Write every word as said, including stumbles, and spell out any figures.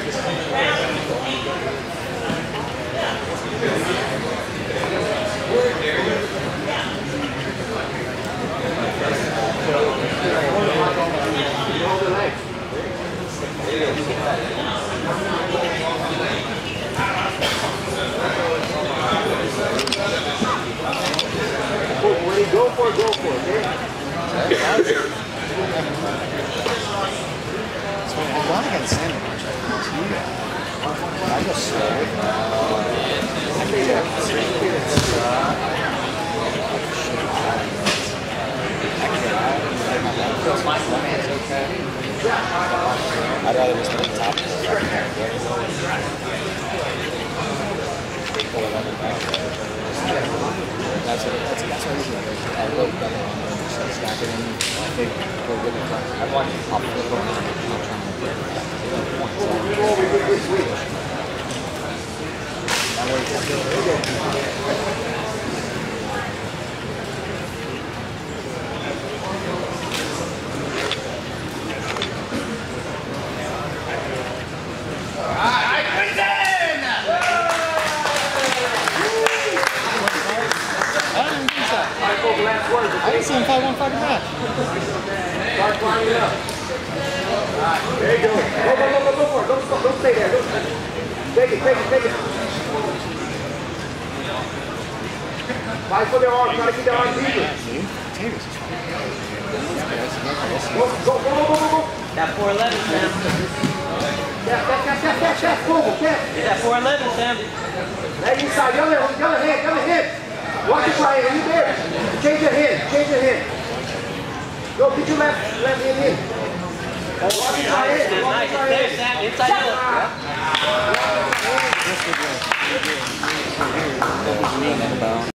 Go for it, go for it, okay? So I'm going against Sam. I just slow. I think that's I'd rather just put the top of the pull it up and back. That's what that's that's what I usually do. I load double on there, just like stack it in. I think we're good at that. I want to pop flip over and I'm trying to get it back to the point. So that way it's good. I didn't see him fight one fucking match. Start climbing up. There you go. Go, go, go, go, go for it. Don't stop. Don't stay there. Don't. Take it, take it, take it. Fight for their arms. Try to keep their arms even. Go, go, go, go, go, go. That four eleven, Sam. Tap, tap, tap, tap, tap, tap. Go, go, tap. Get that four eleven, Sam. Leg inside. The other, the other hand, the other hand. Watch it, Brian. Are you there? Change your hand. Change your hand. Go, put your left, left hand in. Watch it, Brian. Nice, nice. There, Sam. Inside out. This would be